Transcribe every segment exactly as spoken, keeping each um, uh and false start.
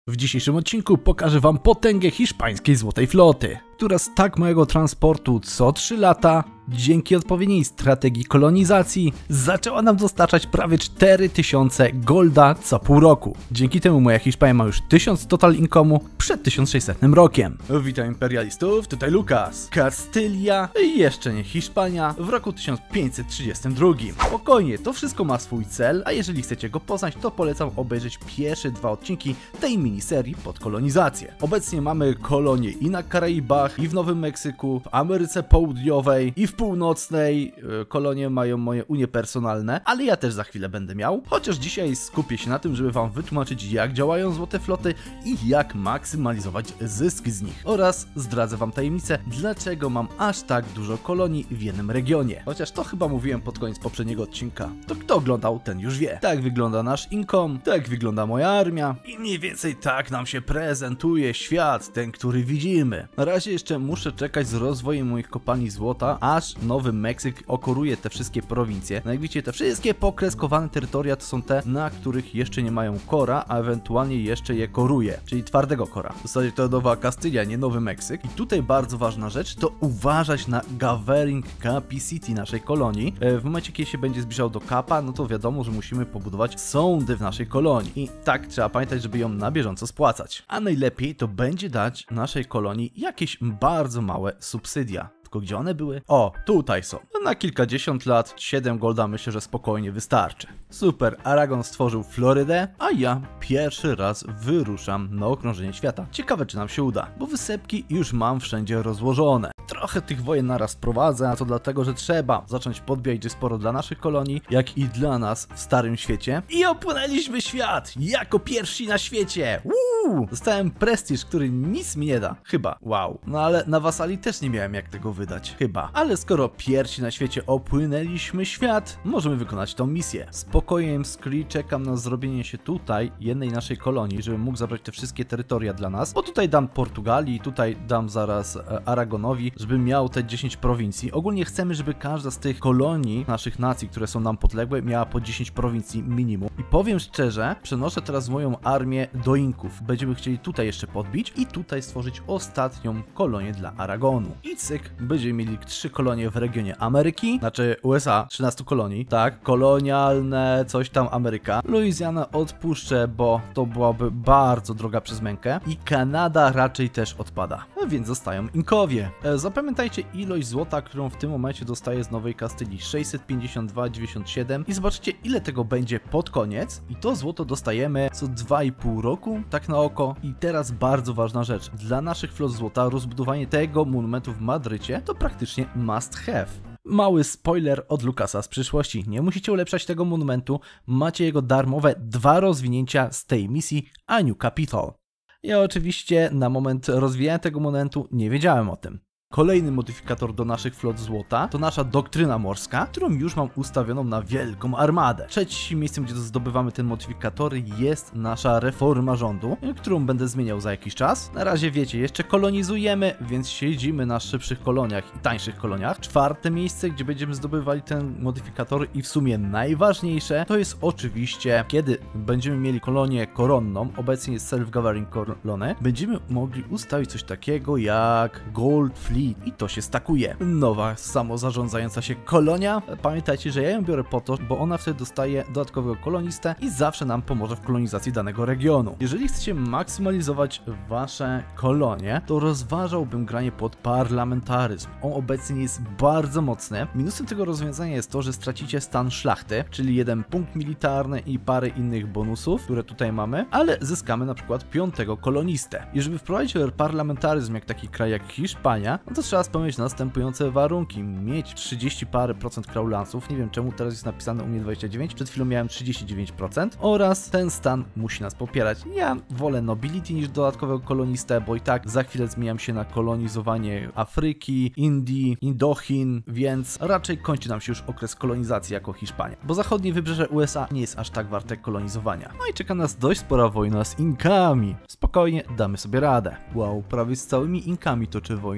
W dzisiejszym odcinku pokażę wam potęgę hiszpańskiej złotej floty, która z tak małego transportu co trzy lata, dzięki odpowiedniej strategii kolonizacji, zaczęła nam dostarczać prawie cztery tysiące golda co pół roku. Dzięki temu moja Hiszpania ma już tysiąc total income'u przed tysiąc sześćsetnym rokiem. Witam imperialistów, tutaj Lukas. Kastylia i jeszcze nie Hiszpania w roku tysiąc pięćset trzydziestym drugim. Spokojnie, to wszystko ma swój cel, a jeżeli chcecie go poznać, to polecam obejrzeć pierwsze dwa odcinki tej miniserii pod kolonizację. Obecnie mamy kolonie i na Karaibach, i w Nowym Meksyku, w Ameryce Południowej, i w Północnej. Kolonie mają moje unie personalne, ale ja też za chwilę będę miał. Chociaż dzisiaj skupię się na tym, żeby wam wytłumaczyć, jak działają złote floty i jak maksymalizować zysk z nich. Oraz zdradzę wam tajemnicę, dlaczego mam aż tak dużo kolonii w jednym regionie. Chociaż to chyba mówiłem pod koniec poprzedniego odcinka. To kto oglądał, ten już wie. Tak wygląda nasz income, tak wygląda moja armia i mniej więcej tak nam się prezentuje świat, ten, który widzimy. Na razie jeszcze muszę czekać z rozwojem moich kopalni złota, aż Nowy Meksyk okoruje te wszystkie prowincje. No jak widzicie, te wszystkie pokreskowane terytoria to są te, na których jeszcze nie mają kora, a ewentualnie jeszcze je koruje, czyli twardego kora. W zasadzie to Nowa Kastylia, nie Nowy Meksyk. I tutaj bardzo ważna rzecz to uważać na gathering capacity naszej kolonii. W momencie, kiedy się będzie zbliżał do kapa, no to wiadomo, że musimy pobudować sądy w naszej kolonii. I tak trzeba pamiętać, żeby ją na bieżąco spłacać. A najlepiej to będzie dać naszej kolonii jakieś bardzo małe subsydia. Tylko gdzie one były? O, tutaj są. Na kilkadziesiąt lat, siedem golda myślę, że spokojnie wystarczy. Super, Aragon stworzył Florydę, a ja pierwszy raz wyruszam na okrążenie świata. Ciekawe, czy nam się uda, bo wysepki już mam wszędzie rozłożone. Trochę tych wojen naraz prowadzę, a to dlatego, że trzeba zacząć podbijać sporo dla naszych kolonii, jak i dla nas w Starym Świecie. I opłynęliśmy świat! Jako pierwsi na świecie! Uuu! Dostałem prestiż, który nic mi nie da. Chyba. Wow. No ale na Wasali też nie miałem jak tego wydać. Chyba. Ale skoro pierwsi na świecie opłynęliśmy świat, możemy wykonać tą misję. Spokojnie, Scree, czekam na zrobienie się tutaj jednej naszej kolonii, żebym mógł zabrać te wszystkie terytoria dla nas. Bo tutaj dam Portugalii, tutaj dam zaraz e, Aragonowi, żeby miał te dziesięć prowincji. Ogólnie chcemy, żeby każda z tych kolonii naszych nacji, które są nam podległe, miała po dziesięć prowincji minimum. I powiem szczerze, przenoszę teraz moją armię do Inków. Będziemy chcieli tutaj jeszcze podbić i tutaj stworzyć ostatnią kolonię dla Aragonu. I cyk, będziemy mieli trzy kolonie w regionie Ameryki, znaczy U S A, trzynaście kolonii, tak, kolonialne, coś tam Ameryka. Luizjana odpuszczę, bo to byłaby bardzo droga przez mękę i Kanada raczej też odpada, no więc zostają Inkowie. E, Zapamiętajcie ilość złota, którą w tym momencie dostaję z Nowej Kastylii, sześćset pięćdziesiąt dwa przecinek dziewięćdziesiąt siedem i zobaczcie, ile tego będzie pod koniec i to złoto dostajemy co dwa i pół roku, tak na oko. I teraz bardzo ważna rzecz, dla naszych flot złota rozbudowanie tego monumentu w Madrycie to praktycznie must have. Mały spoiler od Lukasa z przyszłości, nie musicie ulepszać tego monumentu, macie jego darmowe dwa rozwinięcia z tej misji A New Capital. Ja oczywiście na moment rozwijania tego monumentu nie wiedziałem o tym. Kolejny modyfikator do naszych flot złota to nasza doktryna morska, którą już mam ustawioną na wielką armadę. Trzecim miejscem, gdzie zdobywamy ten modyfikator, jest nasza reforma rządu, którą będę zmieniał za jakiś czas. Na razie wiecie, jeszcze kolonizujemy, więc siedzimy na szybszych koloniach i tańszych koloniach. Czwarte miejsce, gdzie będziemy zdobywali ten modyfikator i w sumie najważniejsze, to jest oczywiście, kiedy będziemy mieli kolonię koronną, obecnie jest self-governing kolony, będziemy mogli ustawić coś takiego jak Gold Fleet. I to się stakuje. Nowa, samozarządzająca się kolonia. Pamiętajcie, że ja ją biorę po to, bo ona wtedy dostaje dodatkowego kolonistę i zawsze nam pomoże w kolonizacji danego regionu. Jeżeli chcecie maksymalizować wasze kolonie, to rozważałbym granie pod parlamentaryzm. On obecnie jest bardzo mocny. Minusem tego rozwiązania jest to, że stracicie stan szlachty, czyli jeden punkt militarny i parę innych bonusów, które tutaj mamy, ale zyskamy na przykład piątego kolonistę. I żeby wprowadzić parlamentaryzm jak taki kraj jak Hiszpania, no to trzeba spełnić następujące warunki. Mieć trzydzieści parę procent kraulansów, nie wiem czemu teraz jest napisane u mnie dwadzieścia dziewięć, przed chwilą miałem trzydzieści dziewięć procent oraz ten stan musi nas popierać. Ja wolę nobility niż dodatkowego kolonistę, bo i tak za chwilę zmieniam się na kolonizowanie Afryki, Indii, Indochin, więc raczej kończy nam się już okres kolonizacji jako Hiszpania, bo zachodnie wybrzeże U S A nie jest aż tak warte kolonizowania. No i czeka nas dość spora wojna z Inkami. Spokojnie, damy sobie radę. Wow, prawie z całymi Inkami toczy wojnę. To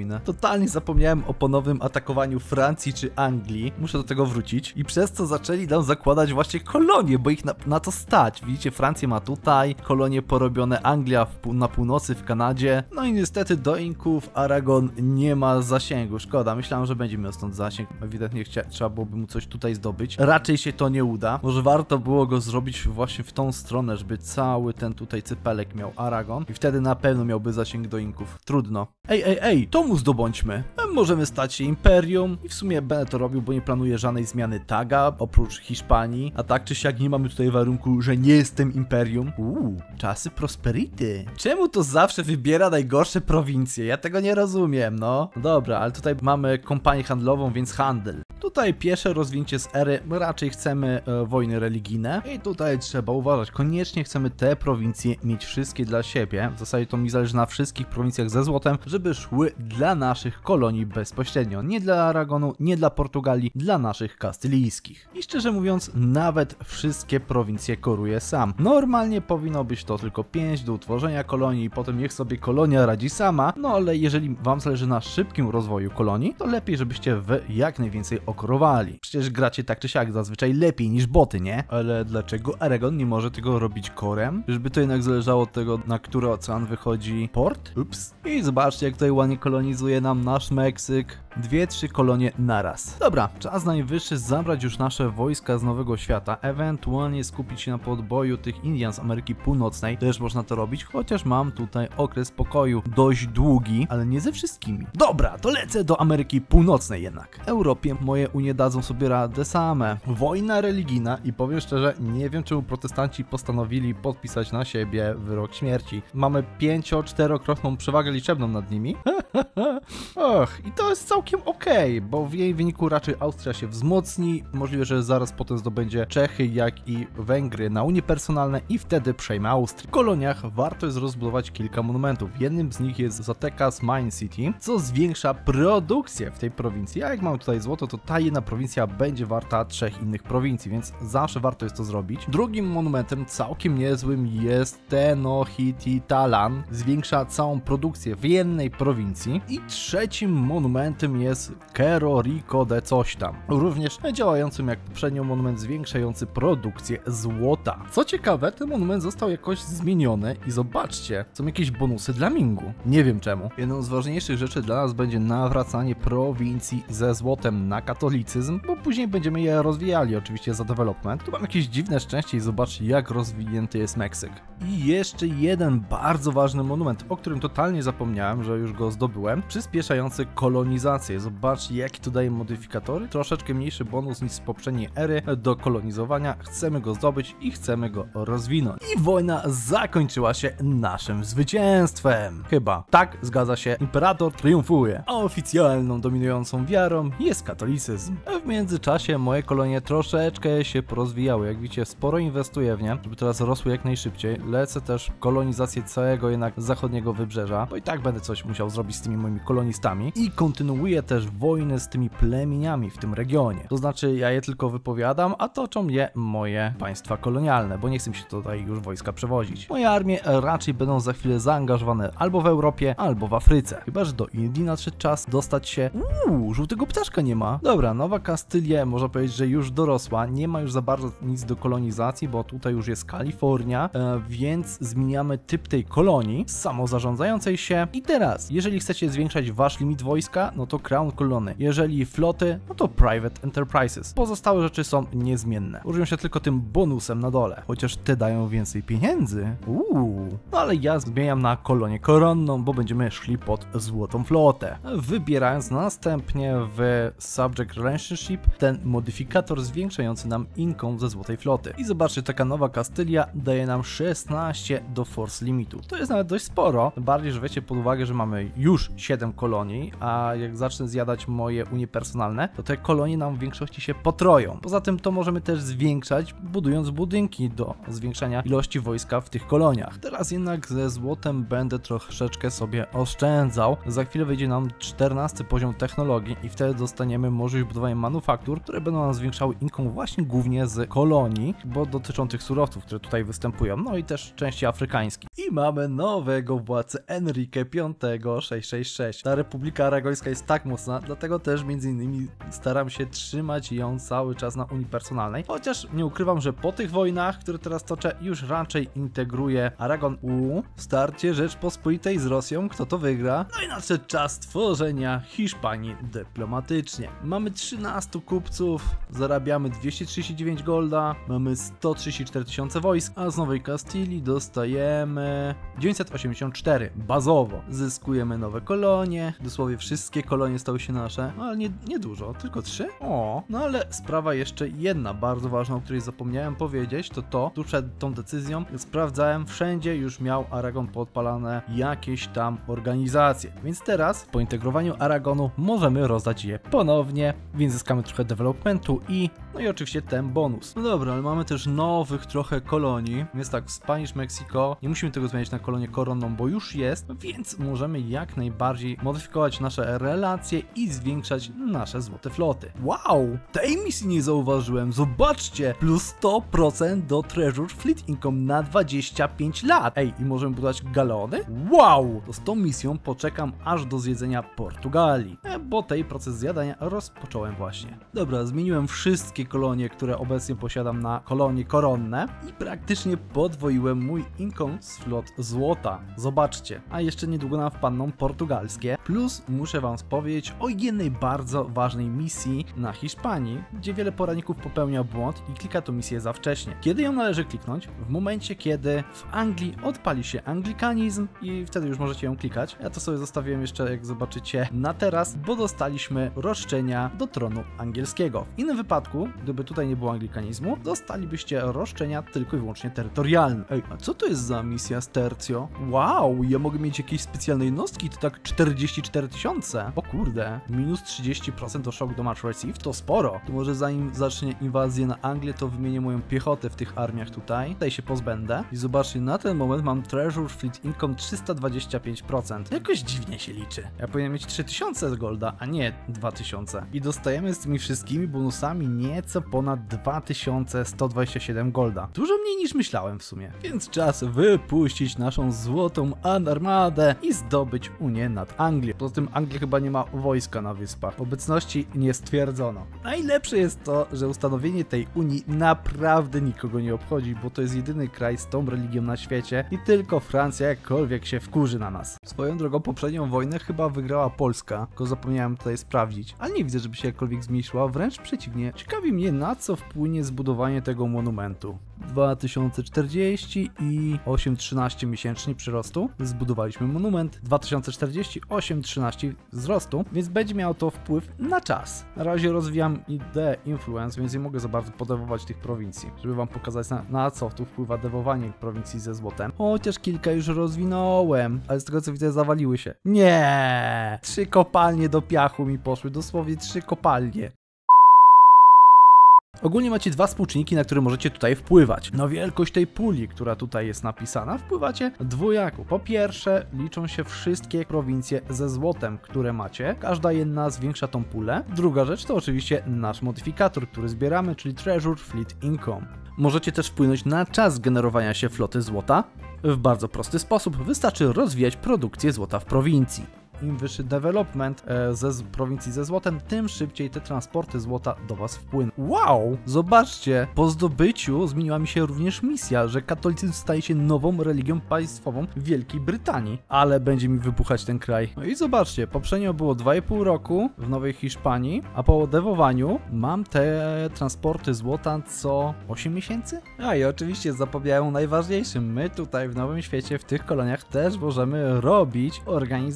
totalnie zapomniałem o ponownym atakowaniu Francji czy Anglii. Muszę do tego wrócić. I przez to zaczęli nam zakładać właśnie kolonie, bo ich na, na to stać. Widzicie, Francję ma tutaj, kolonie porobione, Anglia w, na północy w Kanadzie. No i niestety do Inków Aragon nie ma zasięgu. Szkoda, myślałem, że będzie miał stąd zasięg. Ewidentnie chcia, trzeba byłoby mu coś tutaj zdobyć. Raczej się to nie uda. Może warto było go zrobić właśnie w tą stronę, żeby cały ten tutaj cypelek miał Aragon. I wtedy na pewno miałby zasięg do Inków. Trudno. Ej, ej, ej, to mu zdobądźmy. Możemy stać się imperium i w sumie będę to robił, bo nie planuję żadnej zmiany taga, oprócz Hiszpanii. A tak czy siak nie mamy tutaj warunku, że nie jestem imperium. Uuu, czasy prosperity. Czemu to zawsze wybiera najgorsze prowincje? Ja tego nie rozumiem, no. Dobra, ale tutaj mamy kompanię handlową, więc handel. Tutaj pierwsze rozwinięcie z ery, raczej chcemy e, wojny religijne. I tutaj trzeba uważać, koniecznie chcemy te prowincje mieć wszystkie dla siebie. W zasadzie to mi zależy na wszystkich prowincjach ze złotem, żeby szły dla naszych kolonii bezpośrednio. Nie dla Aragonu, nie dla Portugalii, dla naszych kastylijskich. I szczerze mówiąc, nawet wszystkie prowincje koruję sam. Normalnie powinno być to tylko pięć do utworzenia kolonii i potem niech sobie kolonia radzi sama. No ale jeżeli wam zależy na szybkim rozwoju kolonii, to lepiej, żebyście wy jak najwięcej okorowali. Przecież gracie tak czy siak zazwyczaj lepiej niż boty, nie? Ale dlaczego Aragon nie może tego robić korem? Czyżby to jednak zależało od tego, na który ocean wychodzi port? Ups. I zobaczcie, jak tutaj ładnie kolonizuje nam nasz Meksyk. Dwie, trzy kolonie naraz. Dobra, czas najwyższy zabrać już nasze wojska z Nowego Świata, ewentualnie skupić się na podboju tych Indian z Ameryki Północnej. Też można to robić, chociaż mam tutaj okres pokoju dość długi, ale nie ze wszystkimi. Dobra, to lecę do Ameryki Północnej jednak. Europie moje unie dadzą sobie radę same. Wojna religijna i powiem szczerze, nie wiem czemu protestanci postanowili podpisać na siebie wyrok śmierci. Mamy pięcio-czterokrotną przewagę liczebną nad nimi. Och, i to jest całkiem okej, okay, bo w jej wyniku raczej Austria się wzmocni. Możliwe, że zaraz potem zdobędzie Czechy, jak i Węgry na unie personalne i wtedy przejmie Austrię. W koloniach warto jest rozbudować kilka monumentów. Jednym z nich jest Zacatecas Mine City, co zwiększa produkcję w tej prowincji. A jak mamy tutaj złoto, to ta jedna prowincja będzie warta trzech innych prowincji, więc zawsze warto jest to zrobić. Drugim monumentem całkiem niezłym jest Tenochtitlan. Zwiększa całą produkcję w jednej prowincji. I trzecim monumentem jest Cerro Rico de coś tam. Również działającym jak poprzednio monument zwiększający produkcję złota. Co ciekawe, ten monument został jakoś zmieniony i zobaczcie, są jakieś bonusy dla Mingu. Nie wiem czemu. Jedną z ważniejszych rzeczy dla nas będzie nawracanie prowincji ze złotem na katolicyzm, bo później będziemy je rozwijali oczywiście za development. Tu mam jakieś dziwne szczęście i zobaczcie, jak rozwinięty jest Meksyk. I jeszcze jeden bardzo ważny monument, o którym totalnie zapomniałem, że już go zdobyłem, przyspieszający kolonizację. Zobaczcie, jakie tu daje modyfikatory. Troszeczkę mniejszy bonus niż z poprzedniej ery do kolonizowania. Chcemy go zdobyć i chcemy go rozwinąć. I wojna zakończyła się naszym zwycięstwem. Chyba. Tak, zgadza się. Imperator triumfuje. A oficjalną, dominującą wiarą jest katolicyzm. W międzyczasie moje kolonie troszeczkę się porozwijały. Jak widzicie, sporo inwestuję w nie, żeby teraz rosły jak najszybciej. Lecę też w kolonizację całego jednak zachodniego wybrzeża, bo i tak będę coś musiał zrobić z tymi moimi kolonistami. I kontynuuję też wojnę z tymi plemieniami w tym regionie. To znaczy, ja je tylko wypowiadam, a toczą je moje państwa kolonialne, bo nie chcę mi się tutaj już wojska przewozić. Moje armie raczej będą za chwilę zaangażowane albo w Europie, albo w Afryce. Chyba że do Indii nadszedł czas dostać się... Uuu, żółtego ptaszka nie ma. Dobra, Nowa Kastylia, można powiedzieć, że już dorosła. Nie ma już za bardzo nic do kolonizacji, bo tutaj już jest Kalifornia, e, więc zmieniamy typ tej kolonii samozarządzającej się. I teraz, jeżeli chcecie zwiększać wasz limit wojska, no to Crown Colony. Jeżeli floty, no to Private Enterprises. Pozostałe rzeczy są niezmienne. Różnią się tylko tym bonusem na dole, chociaż te dają więcej pieniędzy. Uuu. No ale ja zmieniam na kolonię koronną, bo będziemy szli pod złotą flotę. Wybierając następnie w Subject Relationship ten modyfikator zwiększający nam income ze złotej floty. I zobaczcie, taka Nowa Kastylia daje nam szesnaście do force limitu. To jest nawet dość sporo, bardziej, że weźcie pod uwagę, że mamy już siedem kolonii, a jak zacznę zjadać moje unie personalne, to te kolonie nam w większości się potroją. Poza tym to możemy też zwiększać, budując budynki do zwiększania ilości wojska w tych koloniach. Teraz jednak ze złotem będę troszeczkę sobie oszczędzał. Za chwilę wyjdzie nam czternasty poziom technologii i wtedy dostaniemy możliwość budowania manufaktur, które będą nam zwiększały income właśnie głównie z kolonii, bo dotyczą tych surowców, które tutaj występują, no i też części afrykańskich. I mamy nowego władcę Enrique piątego sześćset sześćdziesiąt sześć. Ta Republika Aragońska jest tak mocna, dlatego też między innymi staram się trzymać ją cały czas na unii personalnej, chociaż nie ukrywam, że po tych wojnach, które teraz toczę, już raczej integruję Aragon u starcie Rzeczpospolitej z Rosją, kto to wygra. No i nadszedł czas tworzenia Hiszpanii dyplomatycznie. Mamy trzynastu kupców, zarabiamy dwieście trzydzieści dziewięć golda, mamy sto trzydzieści cztery tysiące wojsk, a z Nowej Kastylii dostajemy dziewięćset osiemdziesiąt cztery bazowo. Zyskujemy nowe kolonie, dosłownie wszystkie kolonie stały się nasze, no ale nie, nie dużo, tylko trzy. O, no ale sprawa jeszcze jedna bardzo ważna, o której zapomniałem powiedzieć, to to, tuż przed tą decyzją sprawdzałem, wszędzie już miał Aragon podpalane jakieś tam organizacje, więc teraz po integrowaniu Aragonu możemy rozdać je ponownie, więc zyskamy trochę developmentu i no i oczywiście ten bonus. No dobra, ale mamy też nowych trochę kolonii, więc tak, Spanish Mexico, nie musimy tego zmieniać na kolonię koronną, bo już jest, więc możemy jak najbardziej modyfikować nasze relacje i zwiększać nasze złote floty. Wow! Tej misji nie zauważyłem, zobaczcie! Plus sto procent do Treasure Fleet Income na dwadzieścia pięć lat. Ej, i możemy budować galeony? Wow! To z tą misją poczekam aż do zjedzenia Portugalii, e, bo tej proces zjadania rozpocząłem właśnie. Dobra, zmieniłem wszystkie kolonie, które obecnie posiadam na kolonie koronne i praktycznie podwoiłem mój income z flot złota. Zobaczcie, a jeszcze niedługo nam wpadną portugalskie, plus muszę wam powiedzieć o jednej bardzo ważnej misji na Hiszpanii, gdzie wiele poradników popełnia błąd i klika tę misję za wcześnie. Kiedy ją należy kliknąć? W momencie, kiedy w Anglii odpali się anglikanizm i wtedy już możecie ją klikać. Ja to sobie zostawiłem jeszcze, jak zobaczycie, na teraz, bo dostaliśmy roszczenia do tronu angielskiego. W innym wypadku, gdyby tutaj nie było anglikanizmu, dostalibyście roszczenia tylko i wyłącznie terytorialne. Ej, a co to jest za misja z Tercio? Wow, ja mogę mieć jakieś specjalne jednostki, to tak czterdzieści cztery tysiące. O kurde, minus trzydzieści procent do shock damage receive, to sporo. To może zanim zacznie inwazję na Anglię, to wymienię moją piechotę w tych armiach tutaj. Tutaj się pozbędę. I zobaczcie, na ten moment mam Treasure Fleet Income trzysta dwadzieścia pięć procent. Jakoś dziwnie się liczy. Ja powinien mieć trzy tysiące golda, a nie dwa tysiące. I dostajemy z tymi wszystkimi bonusami nieco ponad dwa tysiące sto dwadzieścia siedem golda. Dużo mniej niż myślałem w sumie. Więc czas wypuścić naszą złotą armadę i zdobyć Unię nad Anglią. Poza tym Anglia chyba nie ma wojska na wyspach. Obecności nie stwierdzono. Najlepsze jest to, że ustanowienie tej Unii naprawdę nikogo nie obchodzi, bo to jest jedyny kraj z tą religią na świecie i tylko Francja jakkolwiek się wkurzy na nas. Swoją drogą poprzednią wojnę chyba wygrała Polska, tylko zapomniałem tutaj sprawdzić, ale nie widzę, żeby się jakkolwiek zmniejszyła, wręcz przeciwnie. Ciekawi mnie, na co wpłynie zbudowanie tego monumentu. dwa tysiące czterdzieści i osiem trzynaście miesięcznie przyrostu. Zbudowaliśmy monument. dwa tysiące czterdzieści, osiem trzynaście wzrostu, więc będzie miało to wpływ na czas. Na razie rozwijam ideę influence, więc nie mogę za bardzo podewować tych prowincji, żeby wam pokazać na, na co tu wpływa dewowanie prowincji ze złotem. Chociaż kilka już rozwinąłem, ale z tego co widzę zawaliły się. Nie! Trzy kopalnie do piachu mi poszły, dosłownie trzy kopalnie. Ogólnie macie dwa współczynniki, na które możecie tutaj wpływać. Na wielkość tej puli, która tutaj jest napisana, wpływacie dwojako. Po pierwsze, liczą się wszystkie prowincje ze złotem, które macie. Każda jedna zwiększa tą pulę. Druga rzecz to oczywiście nasz modyfikator, który zbieramy, czyli Treasure Fleet Income. Możecie też wpłynąć na czas generowania się floty złota. W bardzo prosty sposób wystarczy rozwijać produkcję złota w prowincji. Im wyższy development e, ze z prowincji ze złotem, tym szybciej te transporty złota do was wpłyną. Wow! Zobaczcie, po zdobyciu zmieniła mi się również misja, że katolicyzm staje się nową religią państwową Wielkiej Brytanii. Ale będzie mi wybuchać ten kraj. No i zobaczcie, poprzednio było dwa i pół roku w Nowej Hiszpanii, a po dewowaniu mam te transporty złota co osiem miesięcy? A i oczywiście zapomniałem o najważniejszym. My tutaj w Nowym Świecie, w tych koloniach też możemy robić organizację,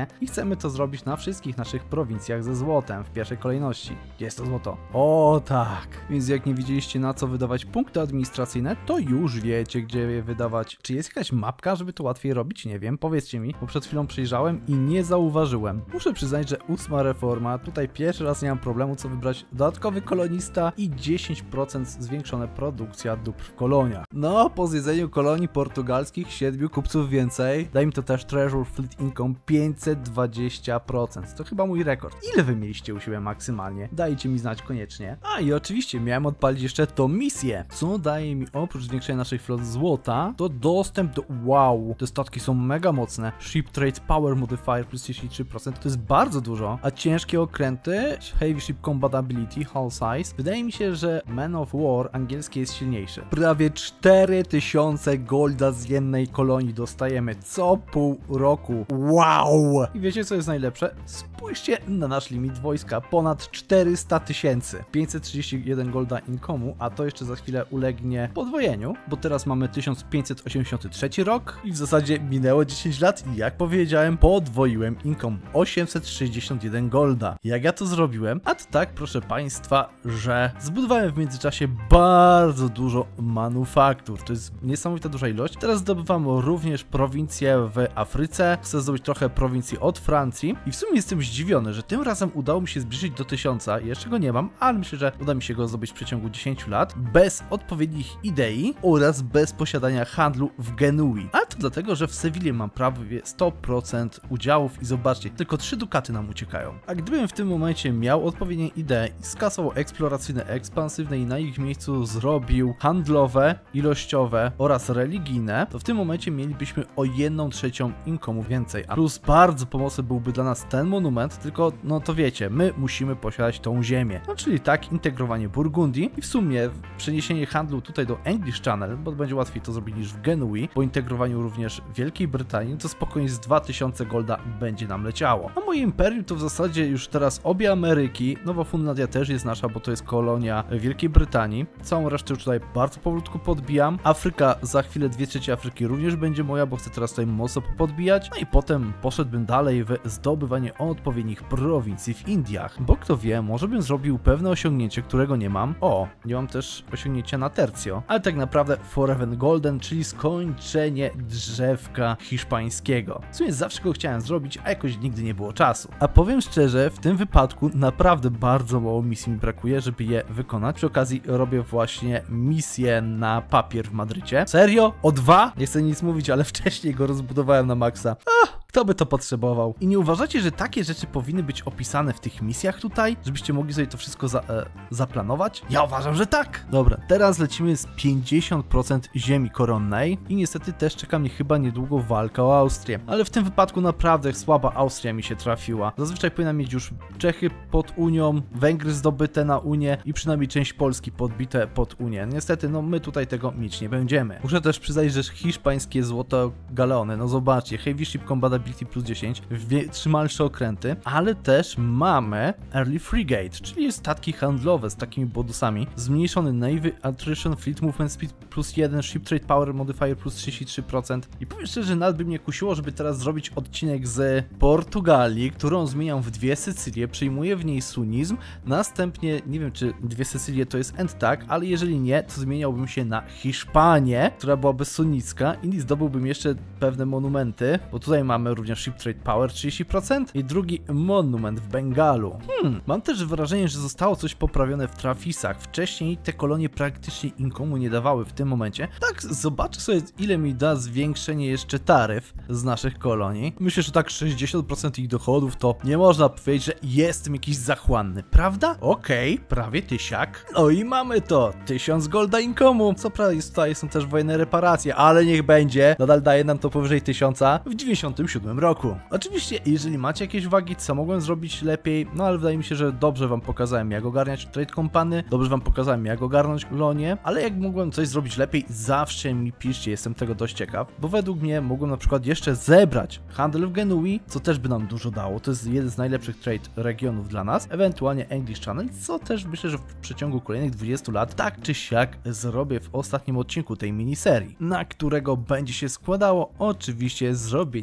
i chcemy to zrobić na wszystkich naszych prowincjach ze złotem w pierwszej kolejności. Gdzie jest to złoto? O tak! Więc jak nie widzieliście na co wydawać punkty administracyjne, to już wiecie gdzie je wydawać. Czy jest jakaś mapka, żeby to łatwiej robić? Nie wiem, powiedzcie mi, bo przed chwilą przyjrzałem i nie zauważyłem. Muszę przyznać, że ósma reforma, tutaj pierwszy raz nie mam problemu co wybrać dodatkowy kolonista i dziesięć procent zwiększona produkcja dóbr w koloniach. No, po zjedzeniu kolonii portugalskich siedmiu kupców więcej, daj mi to też Treasure Fleet Income pięćset dwadzieścia procent. To chyba mój rekord. Ile wy mieliście u siebie maksymalnie? Dajcie mi znać koniecznie. A i oczywiście miałem odpalić jeszcze tą misję, co daje mi oprócz zwiększenia naszych flot złota, to dostęp do... Wow, te statki są mega mocne. Ship Trade Power Modifier plus trzydzieści trzy procent, to jest bardzo dużo. A ciężkie okręty, Heavy Ship Combat Ability, Hull Size. Wydaje mi się, że Man of War angielskie jest silniejsze. Prawie cztery tysiące golda z jednej kolonii dostajemy co pół roku. Wow! I wiecie co jest najlepsze? Spójrzcie na nasz limit wojska. Ponad czterysta tysięcy. pięćset trzydzieści jeden golda income'u, a to jeszcze za chwilę ulegnie podwojeniu, bo teraz mamy tysiąc pięćset osiemdziesiąty trzeci rok i w zasadzie minęło dziesięć lat i jak powiedziałem, podwoiłem income. osiemset sześćdziesiąt jeden golda. Jak ja to zrobiłem? A to tak, proszę państwa, że zbudowałem w międzyczasie bardzo dużo manufaktur. To jest niesamowita duża ilość. Teraz zdobywam również prowincje w Afryce. Chcę zdobyć trochę prowincji od Francji i w sumie jestem zdziwiony, że tym razem udało mi się zbliżyć do tysiąca. Jeszcze go nie mam, ale myślę, że uda mi się go zdobyć w przeciągu dziesięciu lat bez odpowiednich idei oraz bez posiadania handlu w Genui. A to dlatego, że w Sewilli mam prawie sto procent udziałów i zobaczcie, tylko trzy dukaty nam uciekają. A gdybym w tym momencie miał odpowiednie idee i skasował eksploracyjne, ekspansywne i na ich miejscu zrobił handlowe, ilościowe oraz religijne, to w tym momencie mielibyśmy o jedną trzecią income'u więcej. A plus bardzo pomocny byłby dla nas ten monument, tylko no to wiecie, my musimy posiadać tą ziemię. No czyli tak, integrowanie Burgundii i w sumie przeniesienie handlu tutaj do English Channel, bo będzie łatwiej to zrobić niż w Genui, po integrowaniu również Wielkiej Brytanii, to spokojnie z dwa tysiące golda będzie nam leciało. A moje imperium to w zasadzie już teraz obie Ameryki, Nowa Fundlandia też jest nasza, bo to jest kolonia Wielkiej Brytanii. Całą resztę już tutaj bardzo powolutku podbijam. Afryka, za chwilę dwie trzecie Afryki również będzie moja, bo chcę teraz tutaj mocno podbijać. No i potem poszedłbym dalej w zdobywanie odpowiednich prowincji w Indiach, bo kto wie, może bym zrobił pewne osiągnięcie, którego nie mam. O, nie mam też osiągnięcia na tercio, ale tak naprawdę Forever Golden, czyli skończenie drzewka hiszpańskiego. W sumie zawsze go chciałem zrobić, a jakoś nigdy nie było czasu. A powiem szczerze, w tym wypadku naprawdę bardzo mało misji mi brakuje, żeby je wykonać. Przy okazji robię właśnie misję na papier w Madrycie. Serio? O dwa? Nie chcę nic mówić, ale wcześniej go rozbudowałem na maksa. Ah! Kto by to potrzebował? I nie uważacie, że takie rzeczy powinny być opisane w tych misjach tutaj? Żebyście mogli sobie to wszystko za, e, zaplanować? Ja uważam, że tak! Dobra, teraz lecimy z pięćdziesiąt procent ziemi koronnej i niestety też czeka mnie chyba niedługo walka o Austrię. Ale w tym wypadku naprawdę słaba Austria mi się trafiła. Zazwyczaj powinna mieć już Czechy pod Unią, Węgry zdobyte na Unię i przynajmniej część Polski podbite pod Unię. Niestety, no my tutaj tego mieć nie będziemy. Muszę też przyznać, że hiszpańskie złoto galeony, no zobaczcie, Heavy Ship Combat Ability plus dziesięć, wytrzymalsze okręty, ale też mamy Early Frigate, czyli statki handlowe z takimi bonusami, zmniejszony Navy Attrition, Fleet Movement Speed plus jeden, Ship Trade Power Modifier plus trzydzieści trzy procent i powiem szczerze, że nawet by mnie kusiło, żeby teraz zrobić odcinek z Portugalii, którą zmieniam w dwie Sycylie, przyjmuję w niej sunnizm, następnie, nie wiem czy dwie Sycylie to jest end tak, ale jeżeli nie, to zmieniałbym się na Hiszpanię, która byłaby sunnicka i zdobyłbym jeszcze pewne monumenty, bo tutaj mamy również Ship Trade Power trzydzieści procent i drugi monument w Bengalu. Hmm, mam też wrażenie, że zostało coś poprawione w Trafisach. Wcześniej te kolonie praktycznie inkomu nie dawały w tym momencie. Tak, zobaczę sobie ile mi da zwiększenie jeszcze taryf z naszych kolonii. Myślę, że tak sześćdziesiąt procent ich dochodów to nie można powiedzieć, że jestem jakiś zachłanny, prawda? Okej, okay, prawie tysiak. No i mamy to, tysiąc golda inkomu. Co prawda jest tutaj są też wojenne reparacje, ale niech będzie, nadal daje nam to powyżej tysiąca w dziewięćdziesiątym siódmym roku. Oczywiście, jeżeli macie jakieś uwagi, co mogłem zrobić lepiej, no ale wydaje mi się, że dobrze wam pokazałem, jak ogarniać Trade Company, dobrze wam pokazałem, jak ogarnąć kolonię, ale jak mogłem coś zrobić lepiej, zawsze mi piszcie, jestem tego dość ciekaw, bo według mnie mogłem na przykład jeszcze zebrać handel w Genui, co też by nam dużo dało, to jest jeden z najlepszych trade regionów dla nas, ewentualnie English Channel, co też myślę, że w przeciągu kolejnych dwudziestu lat tak czy siak zrobię w ostatnim odcinku tej miniserii, na którego będzie się składało oczywiście zrobienie do końca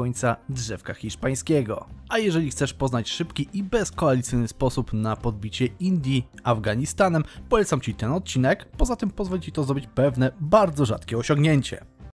końca drzewka hiszpańskiego. A jeżeli chcesz poznać szybki i bezkoalicyjny sposób na podbicie Indii Afganistanem, polecam Ci ten odcinek, poza tym pozwoli Ci to zrobić pewne bardzo rzadkie osiągnięcie.